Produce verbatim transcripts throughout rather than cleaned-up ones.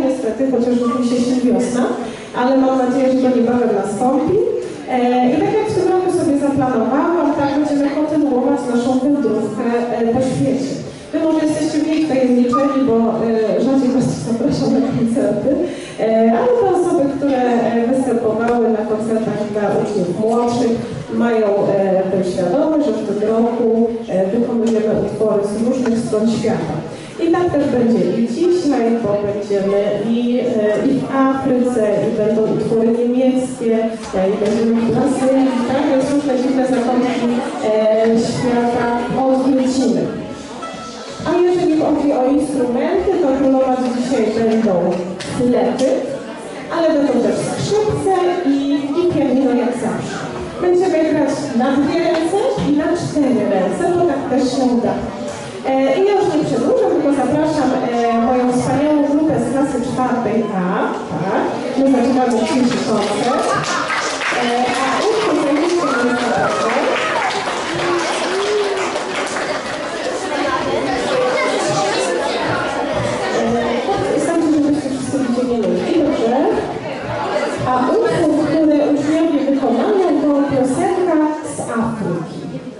niestety, chociaż już mi się śni wiosna, ale mam nadzieję, że to niebawem nastąpi. I tak jak w tym roku sobie zaplanowałam, tak będziemy kontynuować naszą wędrówkę po świecie. Wy może jesteście mniej tajemniczeni, bo rzadziej was zapraszam na koncerty, ale te osoby, które występowały na koncertach dla uczniów młodszych, mają tę świadomość, że w tym roku wykonujemy utwory z różnych stron świata. I tak też będzie i dzisiaj, bo będziemy i, i w Afryce, i będą utwory niemieckie, i będziemy w Brazylii, tak? Jest różne dziwne zakątki świata odwiedzimy. A jeżeli chodzi o instrumenty, to królować dzisiaj będą flety, ale będą też skrzypce i, i pianino jak zawsze. Będziemy grać na dwie ręce i na cztery ręce, bo tak też się uda. E, I ja już nie przedłużam, tylko zapraszam e, moją wspaniałą grupę z klasy czwartej A. Tak, my zaczynamy dzisiejszy koncert. E, a utwór zajmijcie mnie naprawdę. Wystarczy, żebyście wszyscy widzieli ludzi, dobrze? A utwór, który uczniowie wykonają, to piosenka z Afryki.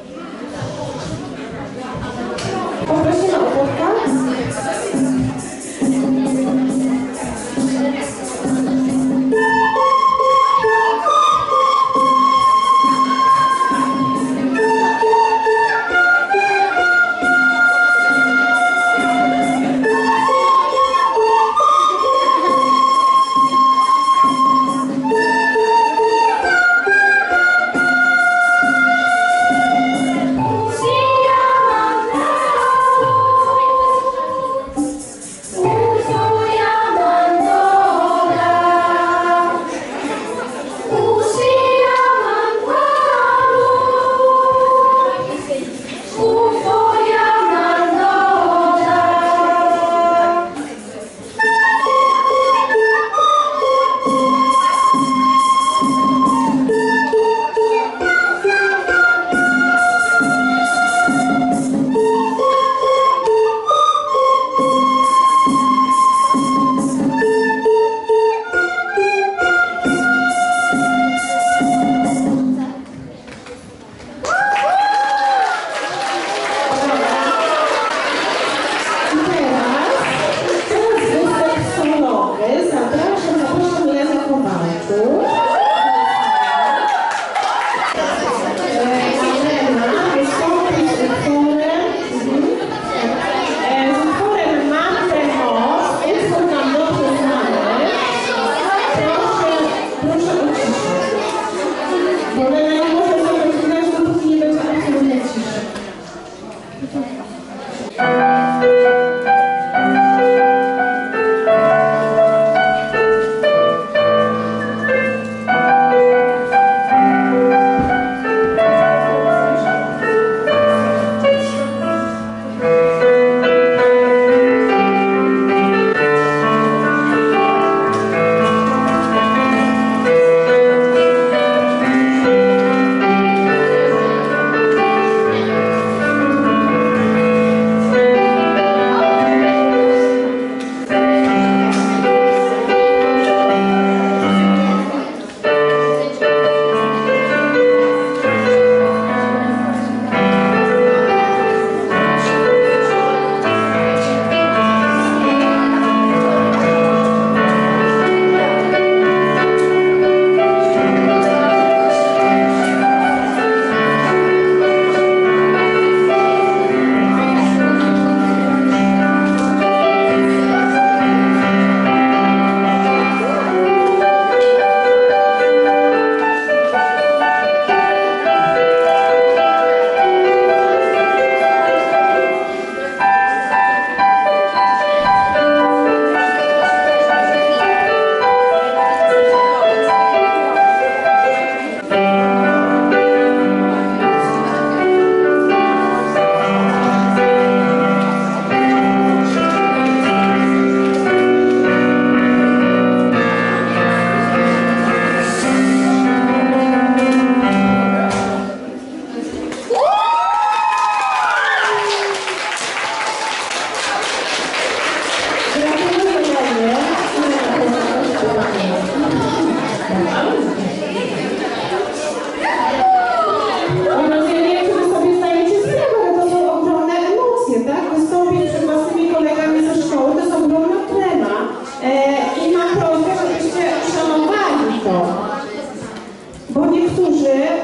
Poprosimy o podcast.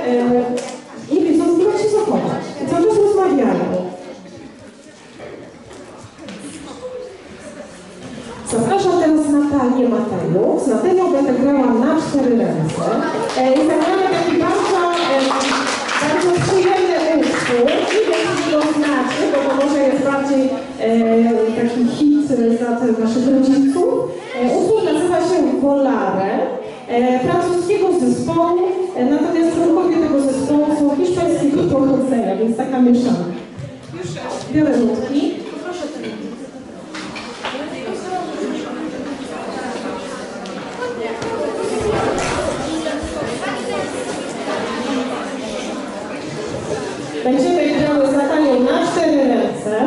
e, nie wiedzą, jak się zachować. Cały czas rozmawiają. Zapraszam teraz Natalię Matejów. Z Natalią będę grała na cztery ręce. E, I zagramy taki bardzo, e, bardzo przyjemny utwór. Nie wiem, czy go znacie, bo to może jest bardziej e, taki hit dla naszych rodziców. E, utwór nazywa się Volare, e, francuskiego zespołu, e, natomiast członkowie tego zespołu są hiszpańskiego pochodzenia, więc taka mieszana. Już biorę nutki. Proszę ten. Będziemy grały z Natalią na cztery ręce.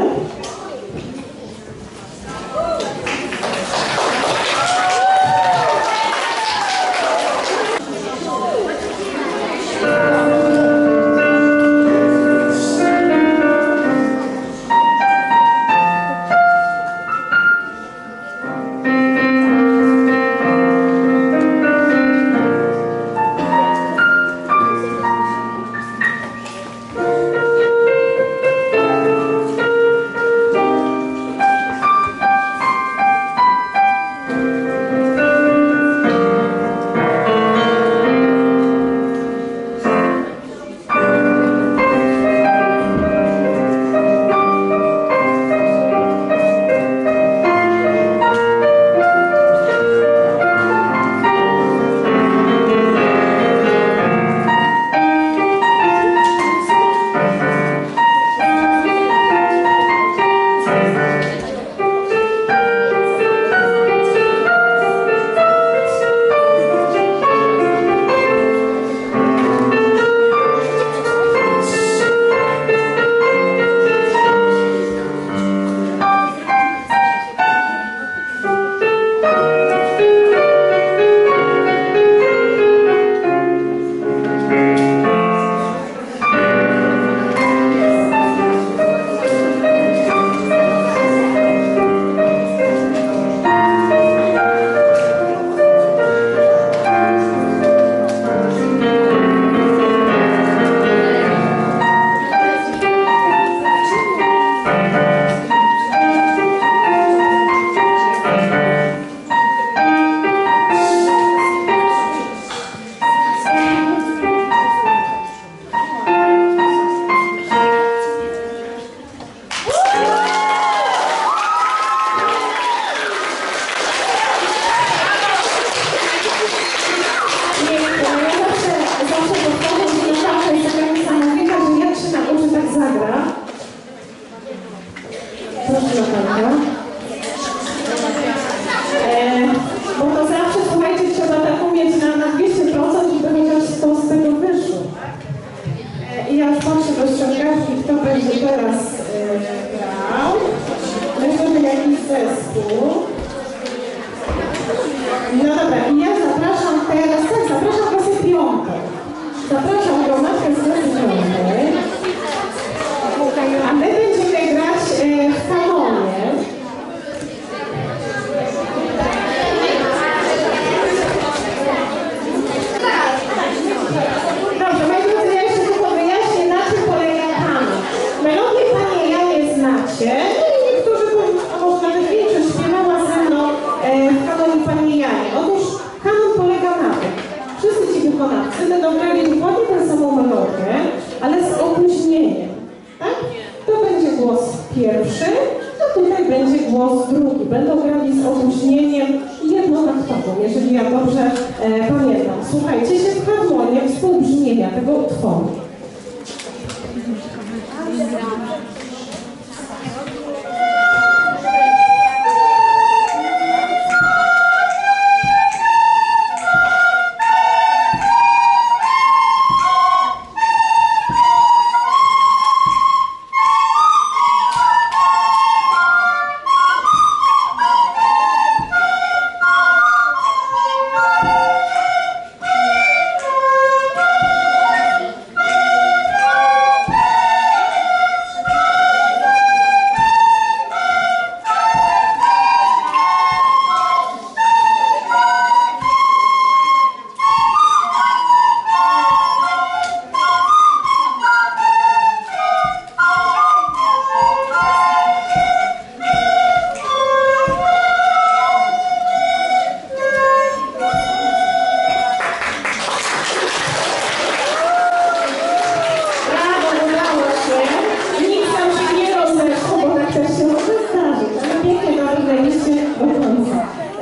Thank you.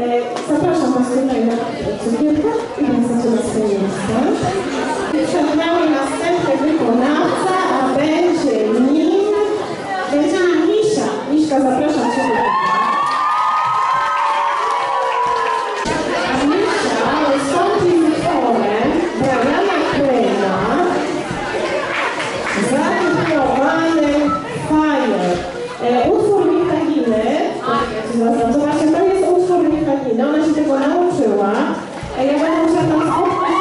Zapraszam Was tutaj na cukierkę i wracacie na swoje miejsca. Przed nami następny wykonawca, a będzie nim, będzie nim Misia. Miśka, zapraszam Cię tutaj. A Misia wystąpi utworem Briana Crane'a zatytułowany Fire. E, utwór Michaliny, zobaczcie, to jest utwór Michaliny, ona się tego nauczyła. E, ja będę musiała tam spotkać.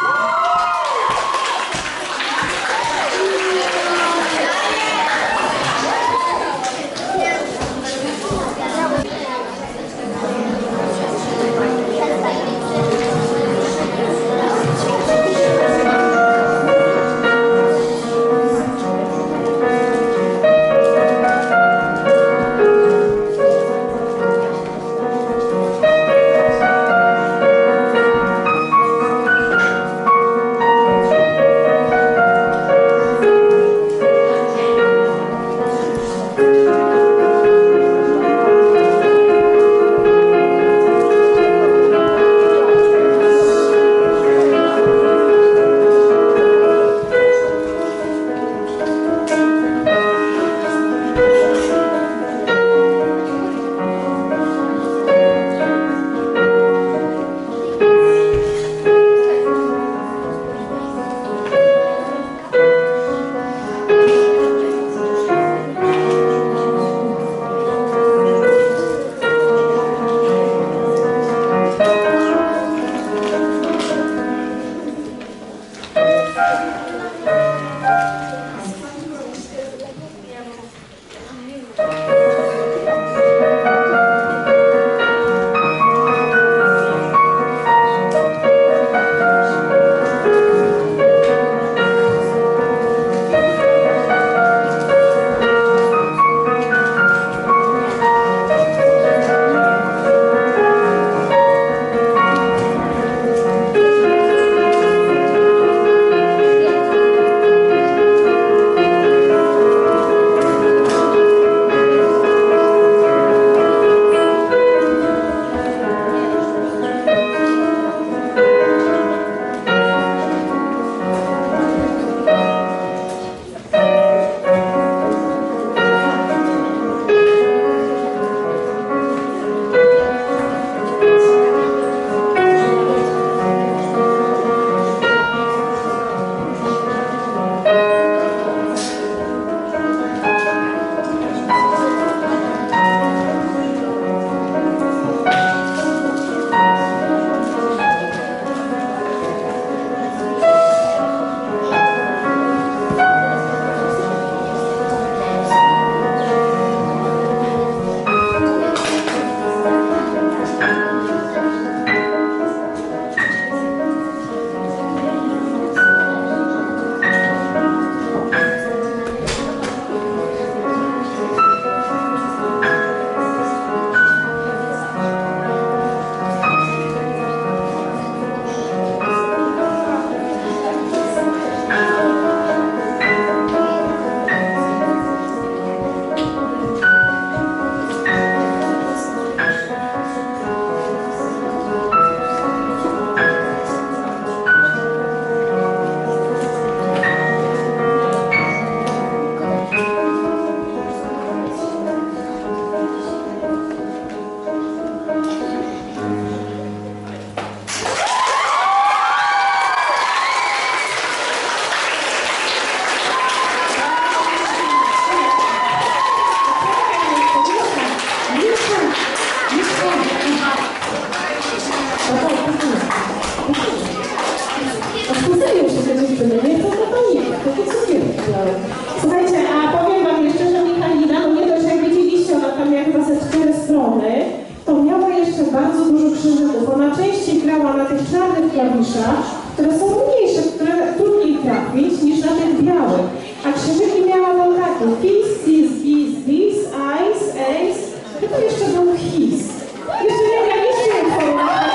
Słuchajcie, a powiem Wam jeszcze, że Michalina, no nie dość, jak widzieliście, ona tam miała chyba ze cztery strony, to miała jeszcze bardzo dużo krzyżyków. Ona częściej grała na tych czarnych klawiszach, które są mniejsze, które trudniej trafić niż na tych białych. A krzyżyki miała tam takie fis, sis, bis, bis, ice, ace, chyba jeszcze był his. Jeszcze nie graliście informacji.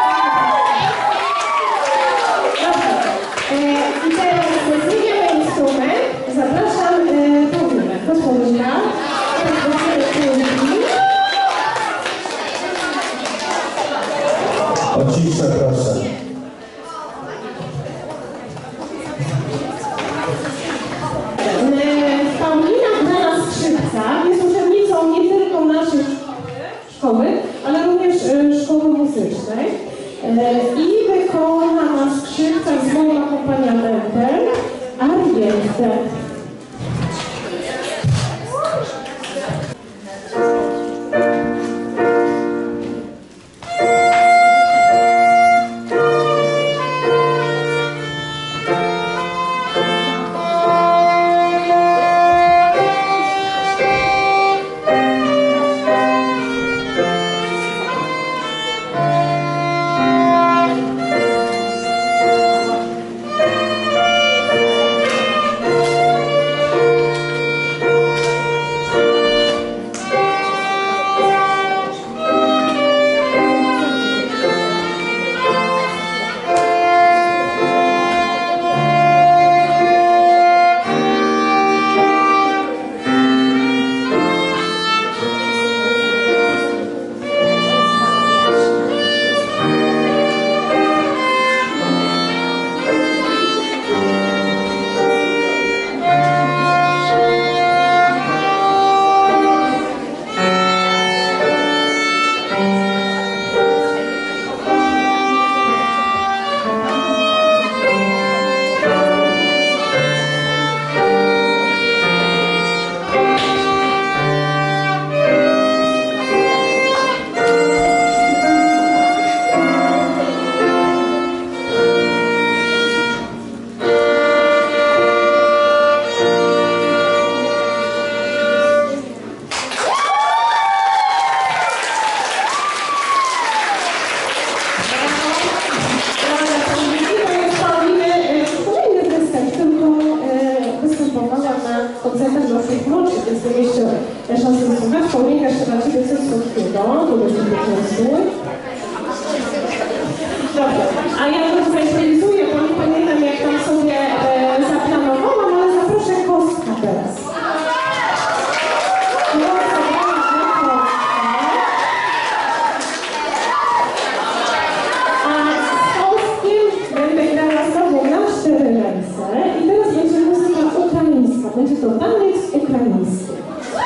I teraz zmieniamy instrument. Zapraszam Paulinę. Chodź Paulina. O ciszę, proszę. Paulina gra na skrzypcach, jest uczennicą nie tylko naszej szkoły, ale również szkoły muzycznej i wykona na skrzypcach z moim akompaniamentem arietę. Paulinka, jeszcze dla Ciebie coś słodkiego, to będzie piękny. Dobrze, a ja to tutaj stylizuję, bo nie pamiętam jak tam sobie e, zaplanowałam, ale zaproszę kostka teraz. A z kostkiem będę grała znowu na cztery ręce i teraz będzie muzyka ukraińska, będzie to taniec ukraiński.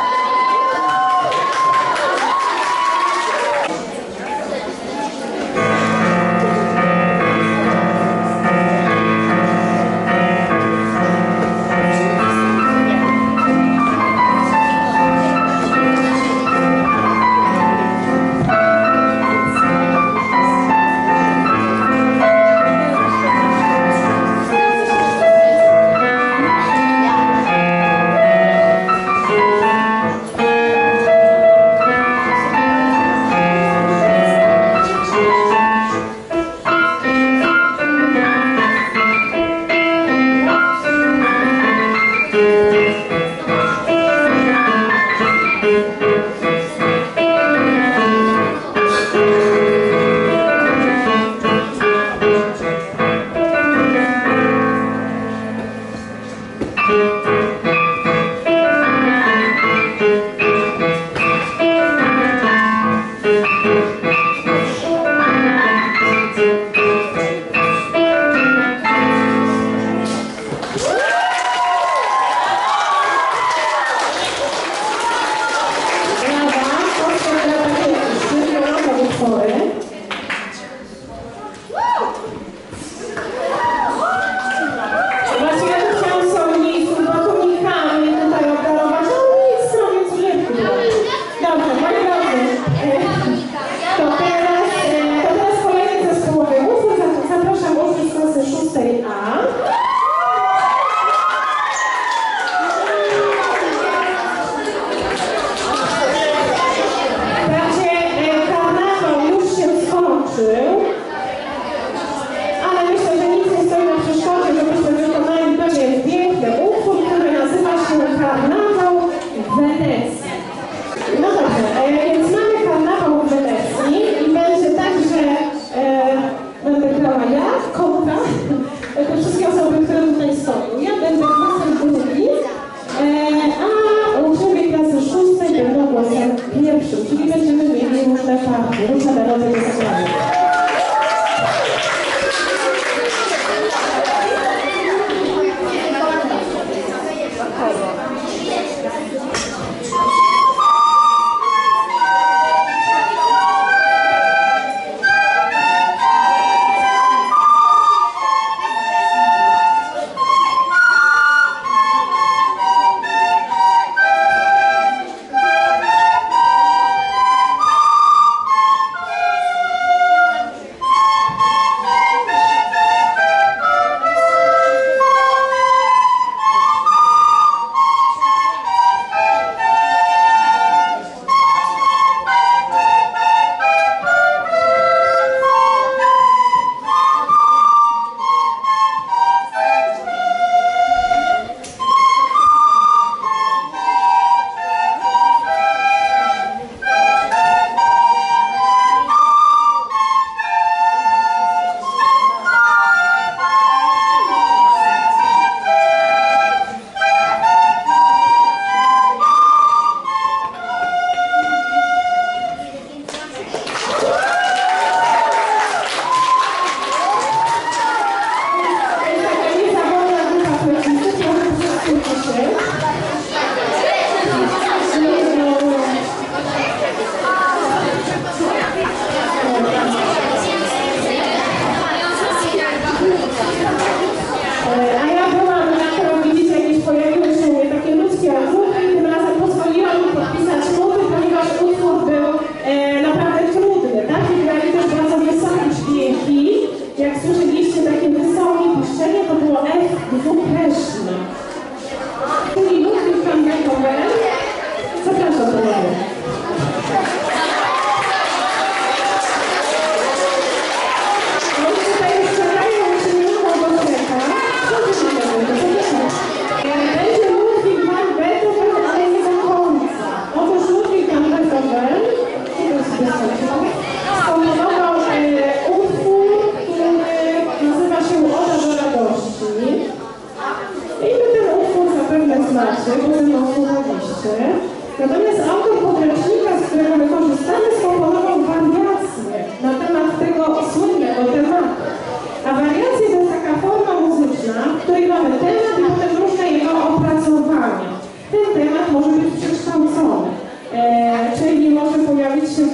Ale myślę, że nic nie stoi na przeszkodzie, żebyśmy wykonali pewien piękny utwór, który nazywa się Karnawał w Wenecji. No dobrze, więc mamy Karnawał w Wenecji i będzie tak, że e, będę grała ja, kontra, te wszystkie osoby, które tutaj stoją. Ja będę głosem drugi, e, a uczniowie klasy szóstej będą głosem pierwszym, czyli będziemy mieli różne partie, różne melodie do zagrania.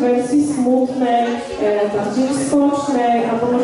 wersji smutnej, bardziej skocznej, albo